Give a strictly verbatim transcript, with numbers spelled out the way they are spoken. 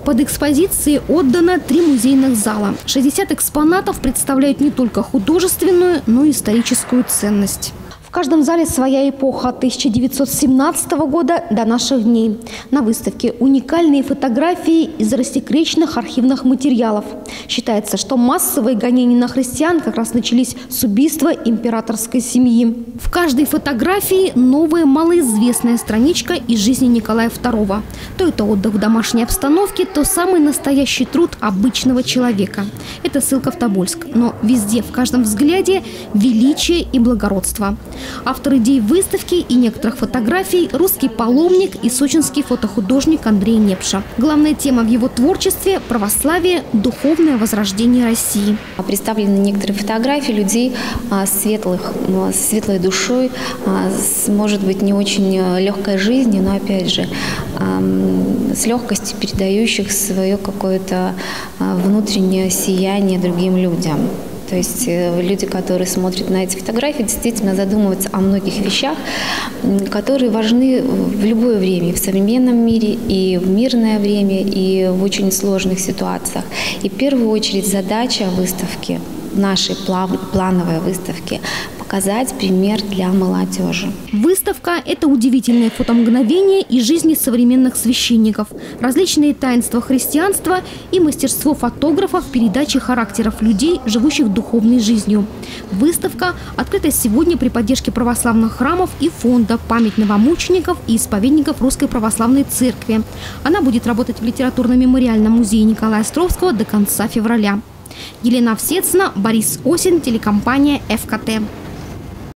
Под экспозиции отдано три музейных зала. шестьдесят экспонатов представляют не только художественную, но и историческую ценность. В каждом зале своя эпоха от тысяча девятьсот семнадцатого года до наших дней. На выставке уникальные фотографии из рассекреченных архивных материалов. Считается, что массовые гонения на христиан как раз начались с убийства императорской семьи. В каждой фотографии новая малоизвестная страничка из жизни Николая второго. То это отдых в домашней обстановке, то самый настоящий труд обычного человека. Это ссылка в Тобольск. Но везде, в каждом взгляде величие и благородство. Автор идей выставки и некоторых фотографий – русский паломник и сочинский фотохудожник Андрей Непша. Главная тема в его творчестве – православие, духовное возрождение России. Представлены некоторые фотографии людей светлых, с светлой душой, с, может быть, не очень легкой жизнью, но, опять же, с легкостью передающих свое какое-то внутреннее сияние другим людям. То есть люди, которые смотрят на эти фотографии, действительно задумываются о многих вещах, которые важны в любое время, и в современном мире, и в мирное время, и в очень сложных ситуациях. И в первую очередь задача выставки, нашей плановой выставки, показать пример для молодежи. Выставка – это удивительное фотомгновение из жизни современных священников, различные таинства христианства и мастерство фотографов в передаче характеров людей, живущих духовной жизнью. Выставка открыта сегодня при поддержке православных храмов и фонда «Память новомучеников и исповедников Русской Православной Церкви». Она будет работать в литературно-мемориальном музее Николая Островского до конца февраля. Елена Овсецна, Борис Осин, телекомпания эф ка тэ.